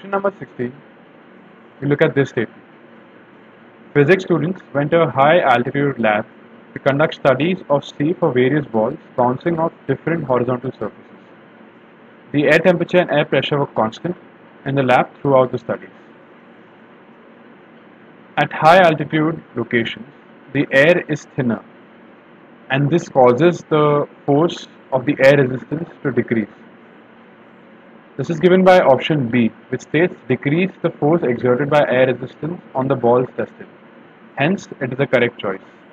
Question number 16, we look at this statement. Physics students went to a high altitude lab to conduct studies of sleep for various balls bouncing off different horizontal surfaces. The air temperature and air pressure were constant in the lab throughout the studies. At high altitude locations, the air is thinner, and this causes the force of the air resistance to decrease. This is given by option B, which states decrease the force exerted by air resistance on the balls tested. Hence, it is the correct choice.